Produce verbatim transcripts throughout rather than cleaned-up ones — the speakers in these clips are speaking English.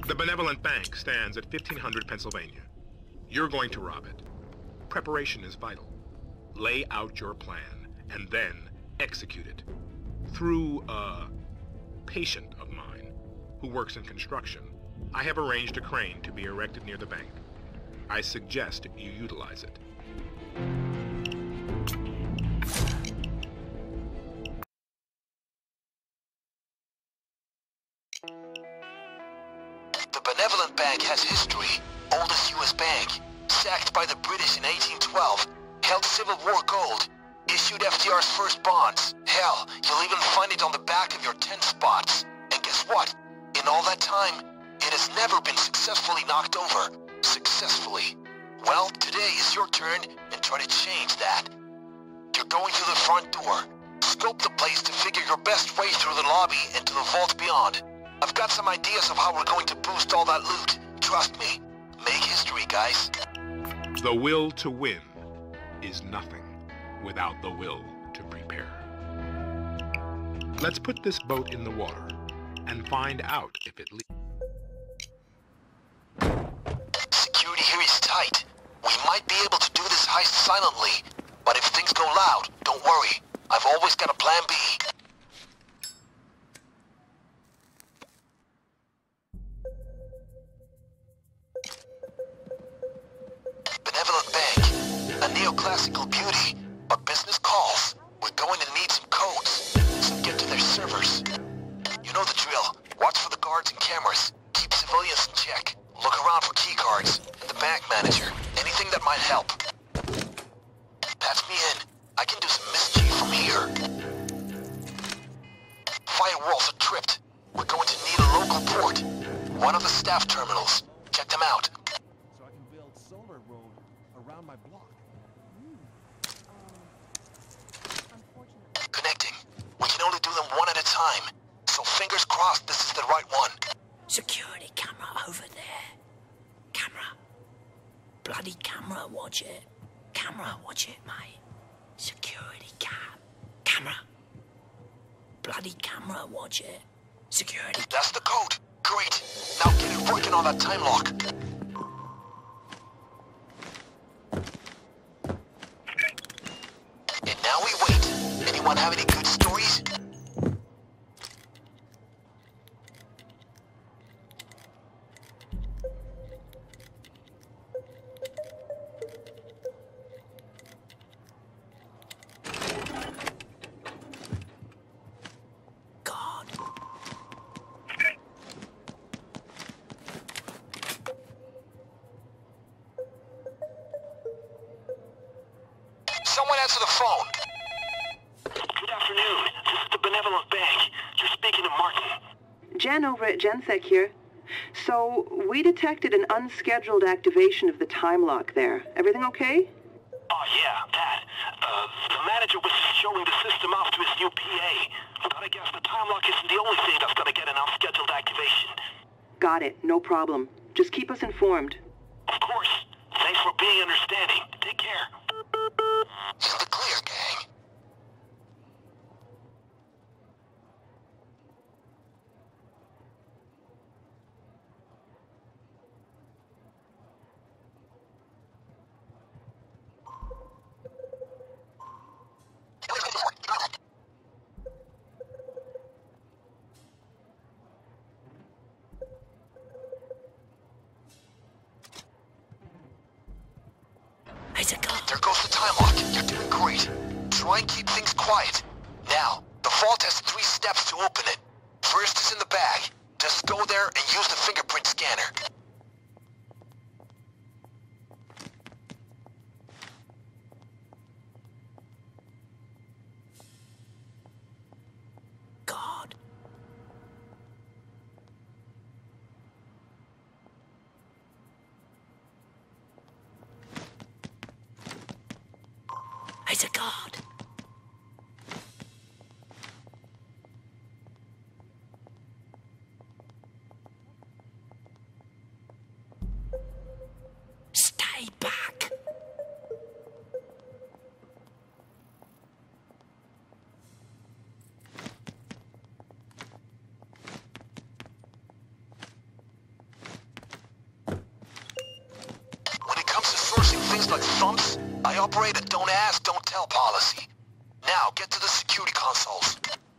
The Benevolent Bank stands at fifteen hundred Pennsylvania. You're going to rob it. Preparation is vital. Lay out your plan, and then execute it. Through a patient of mine who works in construction, I have arranged a crane to be erected near the bank. I suggest you utilize it. The Benevolent Bank has history. Oldest U S bank. Sacked by the British in eighteen twelve. Held Civil War gold. Issued F D R's first bonds. Hell, you'll even find it on the back of your tent spots. And guess what? In all that time, it has never been successfully knocked over. Successfully. Well, today is your turn, and try to change that. You're going through the front door. Scope the place to figure your best way through the lobby and to the vault beyond. I've got some ideas of how we're going to boost all that loot. Trust me. Make history, guys. The will to win is nothing without the will to prepare. Let's put this boat in the water and find out if it leaks. Security here is tight. We might be able to do this heist silently, but if things go loud, don't worry. I've always got a plan B. Benevolent Bank. A neoclassical beauty. But business calls. We're going to need some codes. So get to their servers. You know the drill. Watch for the guards and cameras. Keep civilians in check. Look around for keycards. And the bank manager. Anything that might help. Patch me in. I can do some mischief from here. Firewalls are tripped. We're going to need a local port. One of the staff terminals. Check them out. So I can build solar road around my block. Connecting. We can only do them one at a time. So fingers crossed this is the right one. Security camera over there. Camera. Bloody camera, watch it. Camera, watch it, mate. Security cam. Camera. Bloody camera, watch it. Security. That's the code. Great. Now get it working on that time lock. And now we wait. Anyone have any good stories? God. Someone answer the phone. Good afternoon. This is the Benevolent Bank. You're speaking to Martin. Jen over at GenSec here. So, we detected an unscheduled activation of the time lock there. Everything okay? Oh, yeah, that. Uh, the manager was showing the system off to his new P A. But I guess the time lock isn't the only thing that's gonna get an unscheduled activation. Got it. No problem. Just keep us informed. Of course. Thanks for being understanding. Take care. In the clear, gang. There's a car. There goes the time lock. You're doing great. Try and keep things quiet. Now, the vault has three steps to open it. First is in the bag. Just go there and use the fingerprint scanner. God. There's a guard. Stay back. looks like thumps, I operate a don't ask, don't tell policy. Now, get to the security consoles.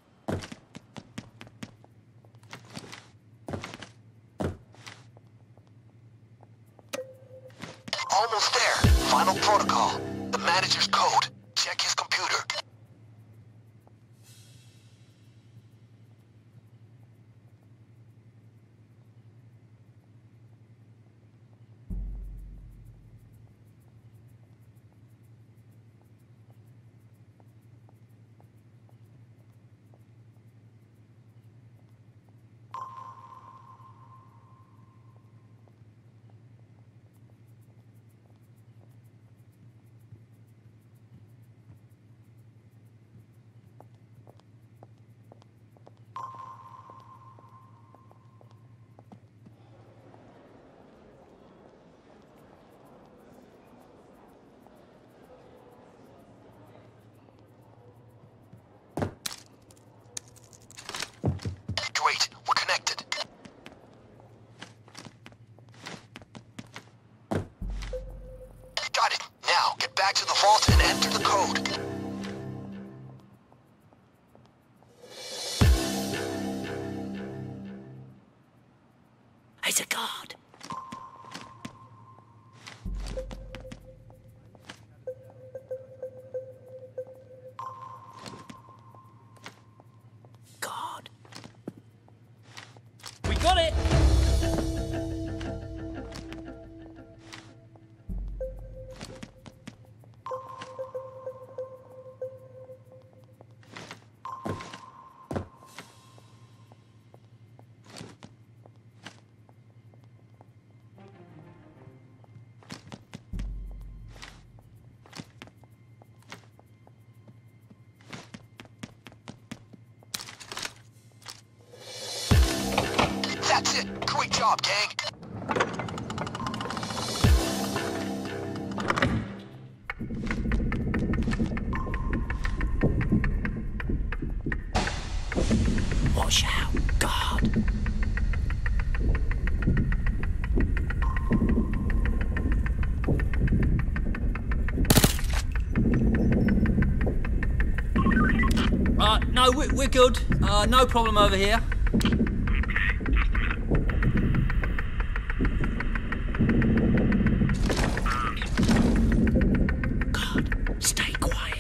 Almost there. Final protocol. The manager's code. Check his computer. Great, we're connected. Got it. Now, get back to the vault and enter the code. He's a god. God. We got it! That's it. Great job, gang. Watch out, God. Uh, no, we're, we're good. Uh, no problem over here. God, stay quiet.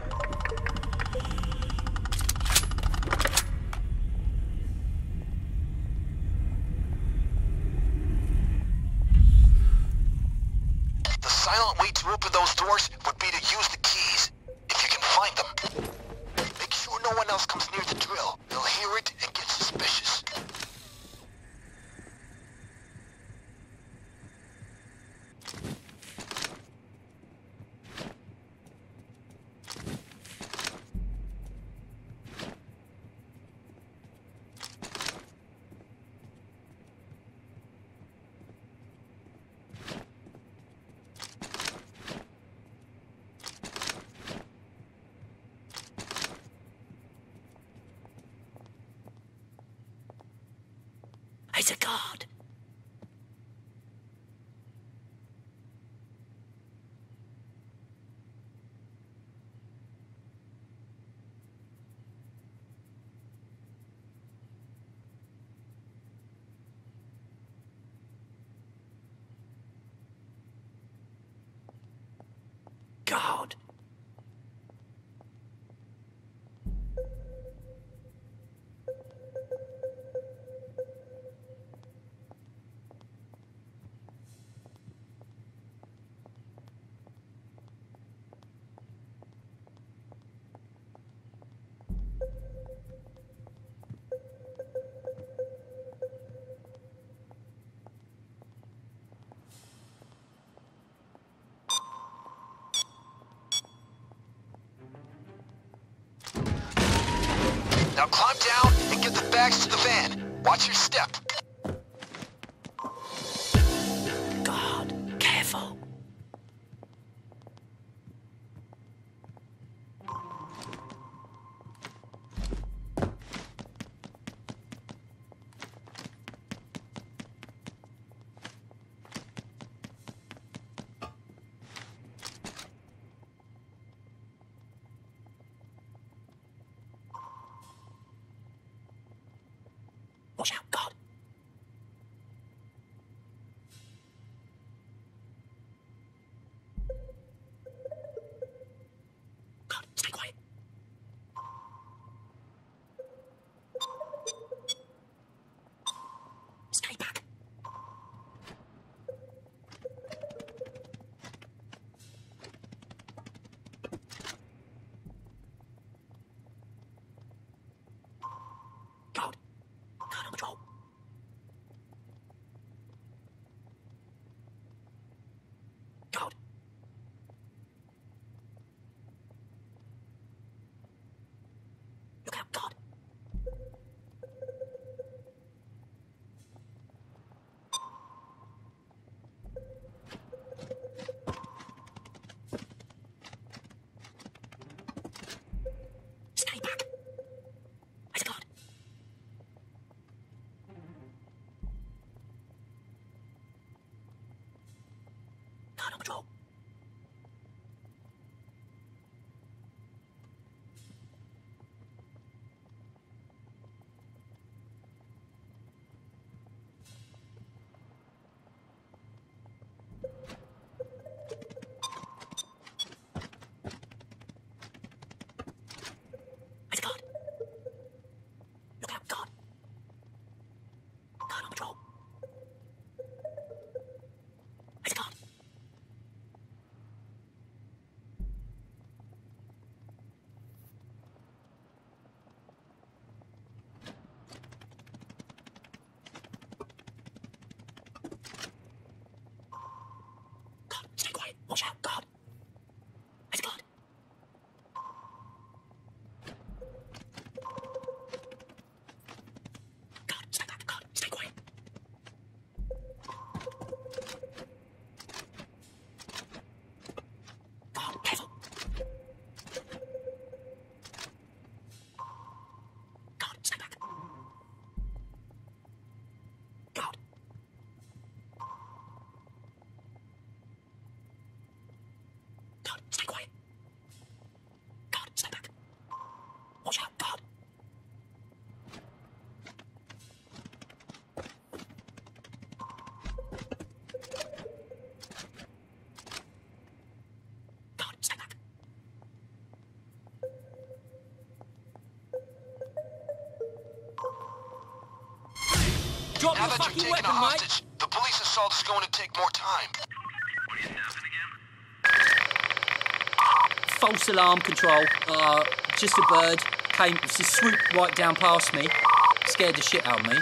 The silent way to open those doors would be to use the keys, if you can find them. Make sure no one else comes near the drill. They'll hear it and get suspicious. He's a god. God. Now climb down and get the bags to the van. Watch your step. God, careful. patrol. It's a guard. Look out, guard. Guard on patrol. It's a guard. God, stay quiet. Watch out, God. It's a God. God, stay back. God, stay quiet. God, careful. God, stay back. God. God, stay quiet. God, stay back. Watch out, God. God, stay back. Drop Now your that you've fucking taken a weapon, mate. hostage, the police assault is going to take more time. False alarm control. Uh, just a bird. Came, just swooped right down past me. Scared the shit out of me.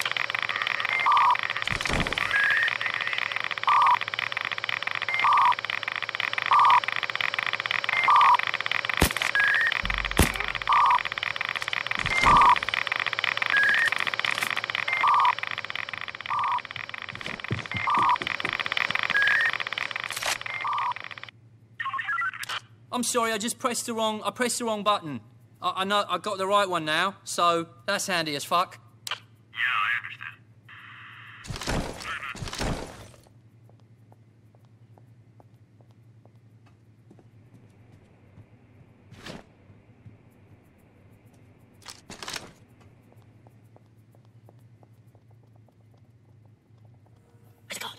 I'm sorry, I just pressed the wrong. I pressed the wrong button. I, I know I got the right one now, so that's handy as fuck. It's a God.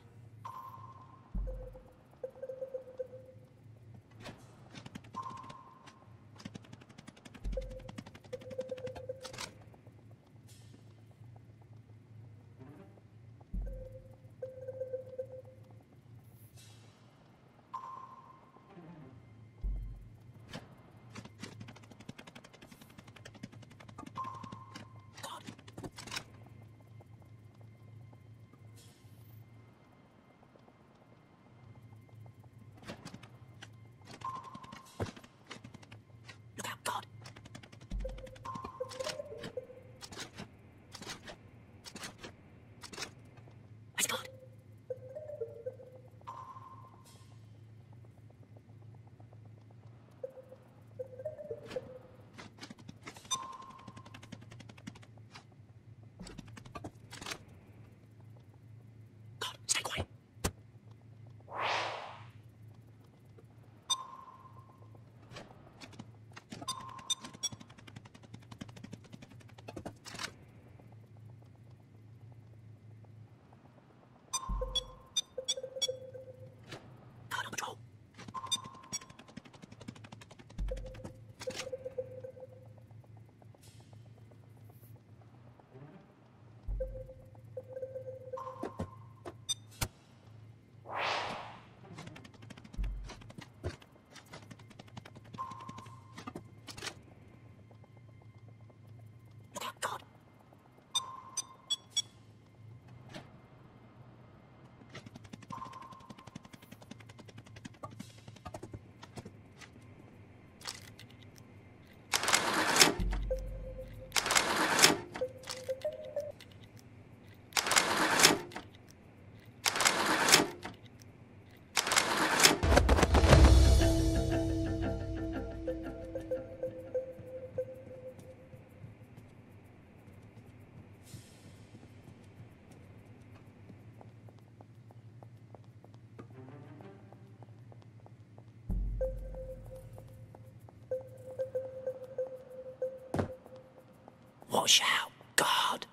Watch out, guard.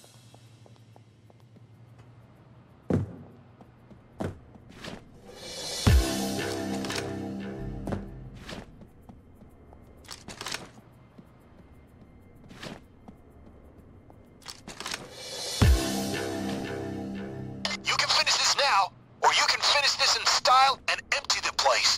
You can finish this now, or you can finish this in style and empty the place.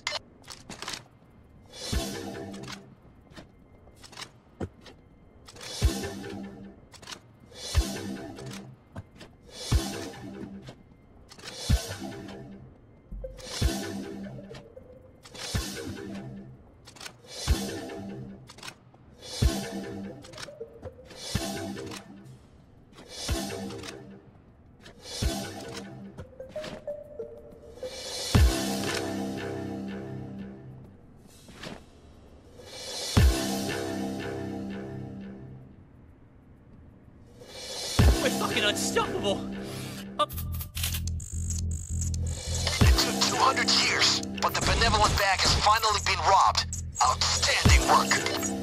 We're fucking unstoppable. Oh. It took two hundred years, but the benevolent bag has finally been robbed. Outstanding work.